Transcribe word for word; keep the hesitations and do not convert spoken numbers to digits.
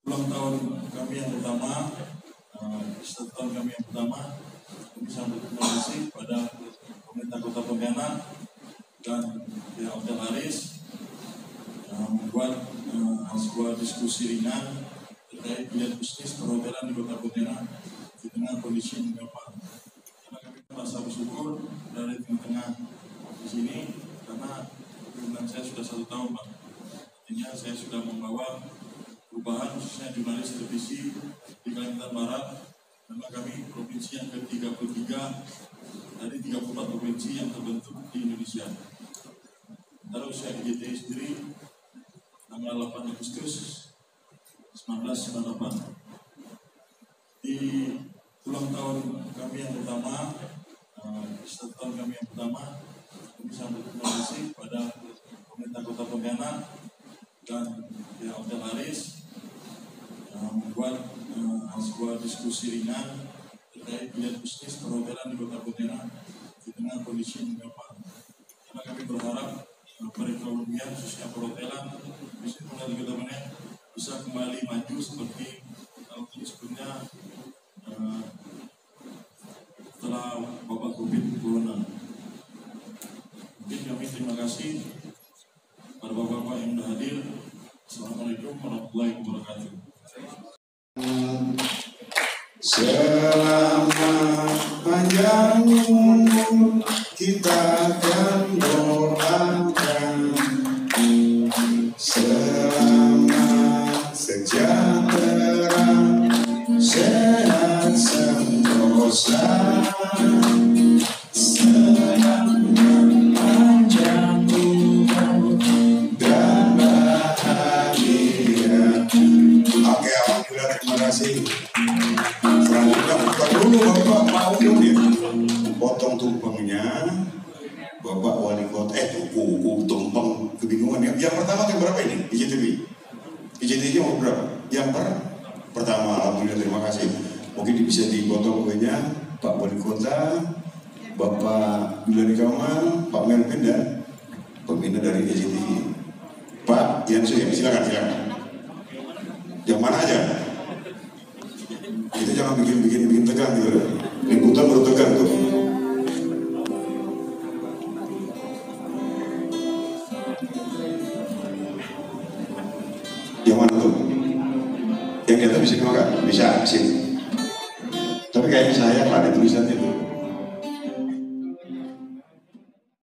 Ulang tahun kami yang pertama, uh, satu tahun kami yang pertama, kami sambut terima kasih pada pemerintah Kota Pontianak dan pihak Hotel Aris uh, membuat uh, sebuah diskusi ringan terkait pilihan bisnis perhotelan di Kota Pontianak di tengah kondisi yang gampang. Karena kami merasa bersyukur dari tengah-tengah di sini karena pemerintahan saya sudah satu tahun, Pak. Artinya saya sudah membawa perubahan khususnya jurnalis televisi di Kalimantan Barat, karena kami provinsi yang ke tiga puluh tiga dari tiga puluh empat provinsi yang terbentuk di Indonesia. Sementara usia I J T I sendiri tanggal delapan Agustus seribu sembilan ratus sembilan puluh delapan. Di ulang tahun kami yang pertama, uh, satu tahun kami yang pertama, kami sambut terima kasih pada pemerintah Kota Pontianak dan pihak Hotel Aris uh, membuat uh, sebuah diskusi ringan terkait pilihan bisnis perhotelan di Kota Pontianak di tengah kondisi yang gampang. Karena kami berharap uh, perekonomian khususnya perhotelan bisnis mulai di Kota Pontianak bisa kembali maju seperti tahun sebelumnya uh, setelah wabah Covid Corona. Mungkin kami terima kasih pada bapak-bapak yang sudah hadir. Assalamualaikum warahmatullahi wabarakatuh. Selamat panjang umur kita akan doakan, selamat sejahtera, sehat sentosa. Selanjutnya buka dulu Bapak mau ya potong tumpengnya Bapak Wali Kota. Eh tuku tumpeng kebingungan ya. Yang pertama yang berapa ini? I J T V I J T V mau berapa? Yang per pertama. Alhamdulillah, terima kasih. Mungkin bisa dipotong kuenya Pak Wali Kota, Bapak Bilani Kamal, Pak Melvin dan pembina dari I J T V. Pak Yansu ya, silakan silakan. Yang mana aja? Kita jangan bikin-bikin bikin tegang gitu. Liputan baru tegang tuh. Yang mana tuh? Yang kita bisa dimakan? Bisa, sih. Tapi kayaknya saya Pak ada tulisannya tuh.